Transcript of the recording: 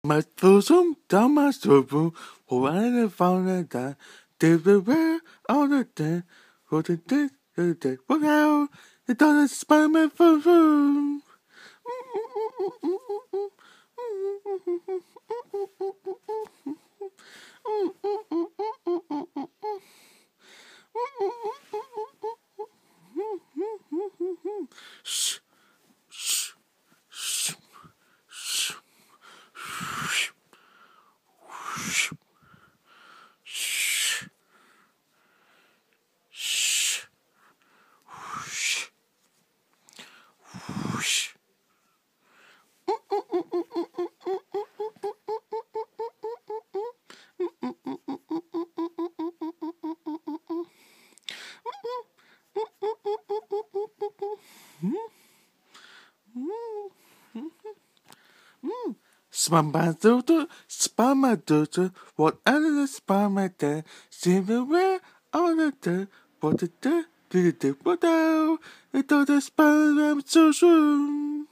My bosom, down my soul, when I found that they were all the day, for the day, what now? It doesn't spell my phone. Shh, shh, shh, shh, shh, shh, shh, shh, whoosh, whoosh. Spamadoodle, what other spamada, silverware, all the day, what the day, did it, what out, it all the spam, so soon.